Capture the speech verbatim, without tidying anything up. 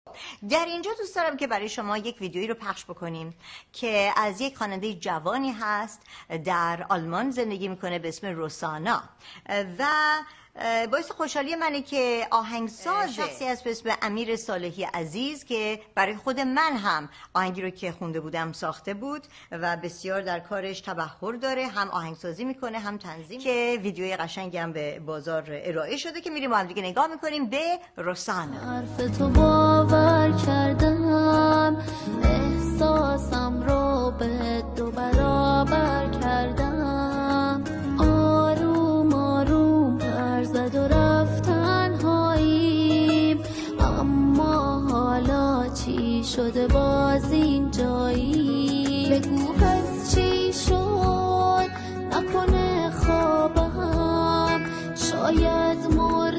در اینجا دوست دارم که برای شما یک ویدیویی رو پخش بکنیم که از یک خواننده جوانی هست در آلمان زندگی میکنه به اسم روسانا و باعث خوشحالی منه که آهنگساز شخصی هست به اسم امیر صالحی عزیز که برای خود من هم آهنگی رو که خونده بودم ساخته بود و بسیار در کارش تبحر داره، هم آهنگسازی میکنه هم تنظیم، که ویدیوی قشنگی هم به بازار ارائه شده که میریم با هم دیگه نگاه میکنیم به روسانا. حرف تو باور کردم، احساسم رو به دو برابر کردم، آروم آروم پر زد و رفت تنهاییم، اما حالا چی شده باز این جایی؟ بگو پس چی شد؟ نکنه خوابم شاید مور